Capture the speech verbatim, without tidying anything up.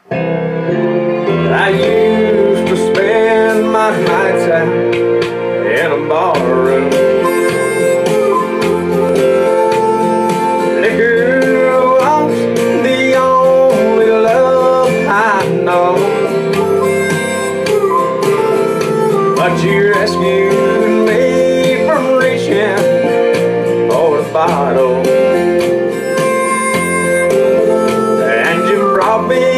I used to spend my nights out in a barroom. Liquor was the only love I know, but you rescued me from reaching for the bottle, and you brought me